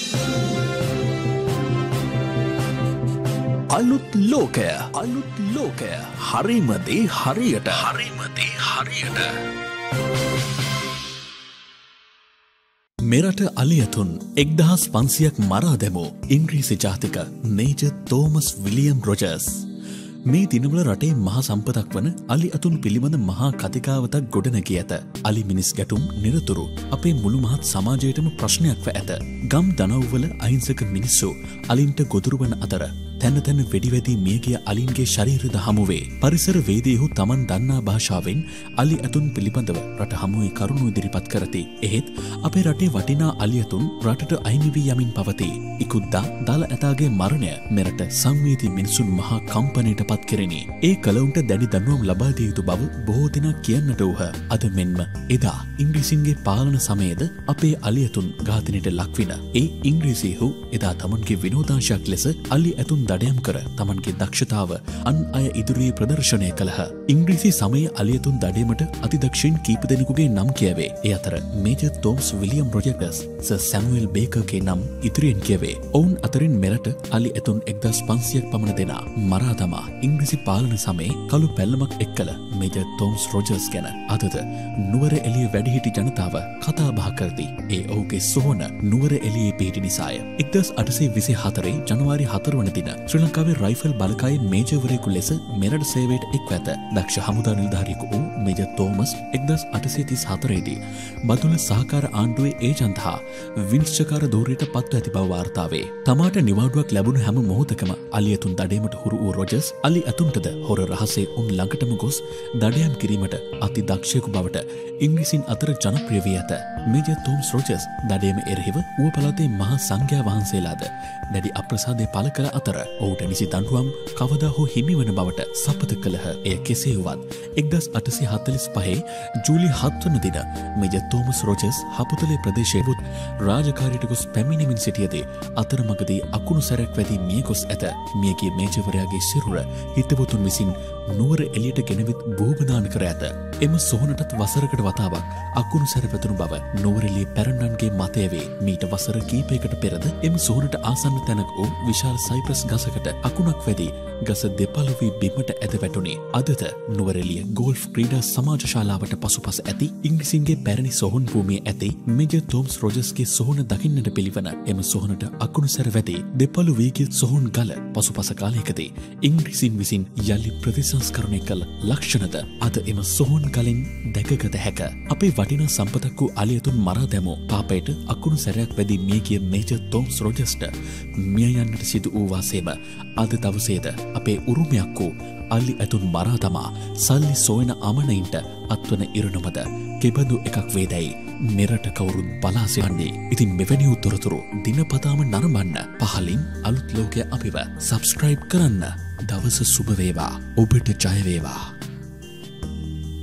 අලුත් ලෝකය හරිම දේ හරියට මෙරට අලියතුන් 1500ක් මරා දැමූ ඉංග්‍රීසි ජාතික මේජර් තෝමස් විලියම් රොජර්ස් මේ දිනවල රටේ මහා සම්පතක් වන අලි අතුන් පිළිබඳ මහා කතිකාවතක් ගොඩනැගී ඇත. අලි මිනිස් ගැටුම් නිරතුරු අපේ මුළු මහත් සමාජයටම ප්‍රශ්නයක් ව ඇත. ගම් දනව්වල අහිංසක මිනිස්සු අලින්ට ගොදුරු වන අතර තැන තැන වෙඩිවැදී මියගිය අලින්ගේ ශරීරද හමුවේ. පරිසර වේදීහු තමන් දන්නා භාෂාවෙන් අලි ඇතුන් පිළිබඳව රට හමුවේ කරුණු ඉදිරිපත් කරති. එහෙත් අපේ රටේ වටිනා අලි ඇතුන් රටට අයිමි වී යමින් පවතී. ඉකුද්දා දල ඇතාගේ මරණය මෙරට සංවේදී මිනිසුන් මහා කම්පනයට පත් කෙරෙනි. ඒ කලවුන්ට දැඩි දඬුවම් ලබා දිය යුතු බව බොහෝ දෙනා කියන්නට වූහ. අද මෙන්ම එදා ඉංග්‍රීසින්ගේ පාලන සමයේද අපේ අලි ඇතුන් ඝාතනයට ලක්වින. ඒ ඉංග්‍රීසීහු එදා තමන්ගේ විනෝදාංශයක් ලෙස අලි ඇතුන් දඩයම් කර තමන්ගේ දක්ෂතාව අන් අය ඉදිරියේ ප්‍රදර්ශනය කළහ. ඉංග්‍රීසි සමයේ අලියතුන් දඩයමට අතිදක්ෂයින් කීප දෙනෙකුගේ නම් කියවේ. ඒ අතර Major Thomas William Rogers, Sir Samuel බේකර්ගේ නම් ඉදිරියෙන් කියවේ. ඔවුන් අතරින් මෙරට අලි ඇතුන් 1500ක් පමණ දෙනා මරා දමා ඉංග්‍රීසි පාලන සමයේ කළු පැල්ලමක් එක්කල මේජර් තෝමස් රොජර්ස් ගැන අදද නුවර එළිය වැඩිහිටි ජනතාව කතා බහ කරති. ඒ ඔහුගේ සොහොන නුවර එළියේ පිහිටි නිසාය. 1824 ජනවාරි 4 වන දින ශ්‍රී ලංකාවේ රයිෆල් බලකායේ මේජර්වරයෙකු ලෙස මෙරට සේවයට එක්ව ඇත. දක්ෂ හමුදා නිලධාරියෙකු වූ මේජර් තෝමස් 1834 දී බදුල්ල සහකාර ආණ්ඩුවේ ඒජන්ත හා විනිශ්චයකාර ධූරයට පත්ව ඇති බව වාර්තා වේ. තමාට නිවාඩුවක් ලැබුණු හැම මොහොතකම අලි ඇතුන් දඩයමට හුරු වූ රොජර්ස් අලි ඇතුන්ටද හොර රහසේ උන් ළඟටම ගොස් දඩයම් කිරීමට අති දක්ෂයෙකු බවට ඉංග්‍රීසින් අතර ජනප්‍රිය වී ඇත. මේජර් තෝමස් රොජර්ස් දඩයම එරෙහිව ඌව පළාතේ මහා සංඝයා වහන්සේලාද දැඩි අප්‍රසාදය පළ කළ අතර ඔහුට නිසි දඬුවම් කවදා හෝ හිමිවන බවට සපත කළහ. එය කෙසේ වුවත් 1845 ජූලි 7 වන දින මේජර් තෝමස් රොජර්ස් හපුතලේ ප්‍රදේශයේ රාජකාරියට ගොස් පැමිණෙමින් සිටියදී අතරමඟදී අකුණු සැරයක් වැදී මිය ගොස් ඇත. මියගිය මේජර්වරයාගේ සිරුර හිතවතුන් විසින් නුවර එළියට ගෙනවිත් භූමදාන කර ඇත. එම සොහනටත් වසරකට වතාවක් අකුණු සැර පැතුණු බව නුවරඑළිය පැරණන්ගේ මතය වේ. මීට වසර කිහිපයකට පෙරද එම සොහනට ආසන්න තැනක වූ විශාල සයිප්‍රස් ගසකට අකුණක් වැදී ගස දෙපළ වී බිමට ඇද වැටුණේ. අදද නුවරඑළිය ගෝල්ෆ් ක්‍රීඩා සමාජ ශාලාවට පසුපස ඇති ඉංග්‍රීසින්ගේ පැරණි සොහොන් භූමියේ ඇති මේජර් තෝමස් රොජර්ස්ගේ සොහොන දකින්නට පිළිවන. එම සොහනට අකුණු සැර වැදී දෙපළ වී ගිය සොහොන් ගල පසුපස කාලයකදී ඉංග්‍රීසින් විසින් යලි ප්‍රතිසංස්කරණය කළ ලක්ෂණද අද එම සොහොන් ගලින් දැකගත හැක. අපේ වටිනා සම්පතක් වූ අලි ඇතුන් මරා දැමූ පාපයට අකුණු සැරයක් වැදී මිය ගිය මේජර් තෝමස් රොජර්ස්ට මිය යන්නට සිදු වූ වාසේම අද දවසේද අපේ උරුමයක් වූ අලි ඇතුන් මරා තමා සල්ලි සොයන අමනයින්ට අත්වන ඉරණමද කෙබඳු එකක් වේදැයි මෙරට කවුරුත් බලා සිටින්නේ. ඉතින් මෙවැනි උත්තරතුරු දිනපතාම නරඹන්න පහලින් අලුත් ලෝකය අපිව සබ්ස්ක්‍රයිබ් කරන්න. දවස සුබ වේවා. ඔබට ජය වේවා.